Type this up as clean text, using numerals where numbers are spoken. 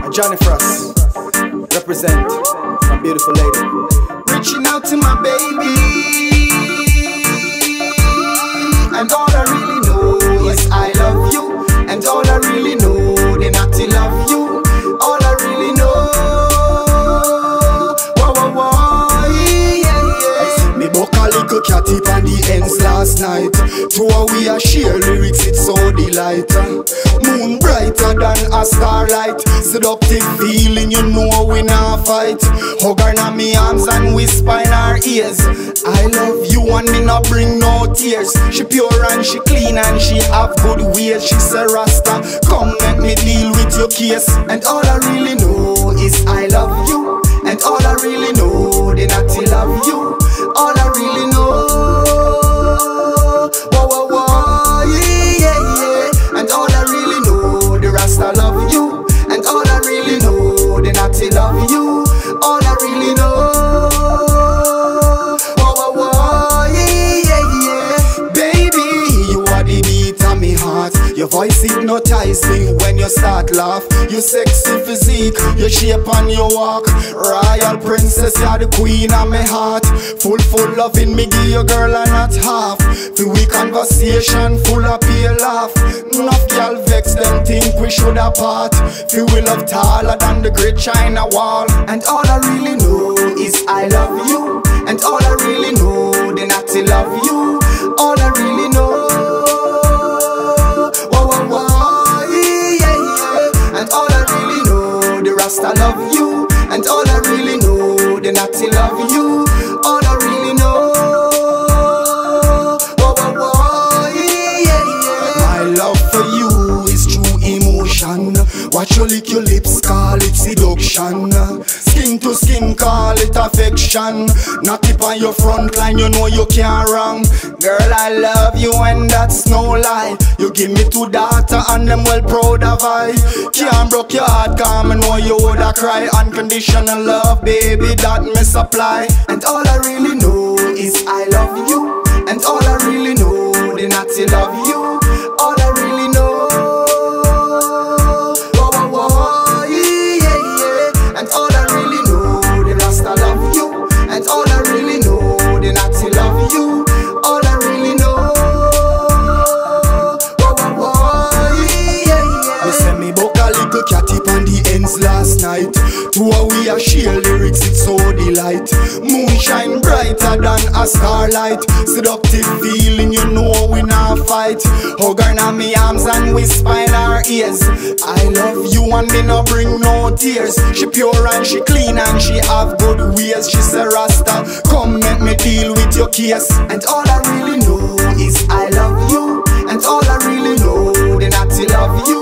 Johnny FROSS, represent my beautiful lady. Reaching out to my baby, and all I really know is I love you. And all I really know, the Natty love you. All I really know, whoa, whoa, whoa, yeah, yeah. Me book a little catty on the ends last night. To how we a share lyrics, it's so delight. Moon brighter than a starlight. Seductive feeling, you know we not fight. Hug her in me arms and whisper in her ears. I love you and me not bring no tears. She pure and she clean and she have good ways. She say Rasta, come make me deal with your case. And all I really know is I love you. And all I really know, the Natty love you. All I really know, whoa, whoa, whoa, yeah, yeah. And all I really know, the Rasta love you. And all I really know, the Natty love you. All I really know, whoa, whoa, whoa, yeah, yeah. Baby, you are the beat of me heart. Your voice hypnotize me when you start laugh. Your sexy physique, your shape and your walk. Royal princess, you're the queen of my heart. Full loving me, give your girl and not half. Feel we conversation, full of pure laugh. Enough y'all vex them think we should apart. Feel we love taller than the great China wall. And all I really know is I love you. And all I really know, the Natty love you. All I really know, whoa, whoa, whoa, yeah, yeah. And all I really know, the Rasta love you. And all I really know, the Natty love you. All I really know, whoa, whoa, whoa, yeah, yeah. My love for you is true emotion. Watch you lick your lips, call it seduction. Skin to skin, call it affection. Not tip on your front line, you know you can't wrong. Girl, I love you and that's no lie. You give me two daughters and them well proud of I. Can't broke your heart, come and know you woulda cry. Unconditional love, baby, that me supply. And all I really know is I love you. And all I really know, the Natty love you. All I really know, whoa, whoa, whoa, yeah, yeah. And all I really know, the Rasta love you. And all I really know, the Natty love you. All I really know, whoa, whoa, whoa, yeah, yeah. Me say me book a little catty on the ends last night. To how we a share lyrics, it's so delight. Moonshine brighter than a starlight. Seductive feeling, you know we not fight. Hug her in me arms and whisper in her ears. I love you and me no bring no tears. She pure and she clean and she have good ways. She say Rasta, come make me deal with your case. And all I really know is I love you. And all I really know, the Natty love you.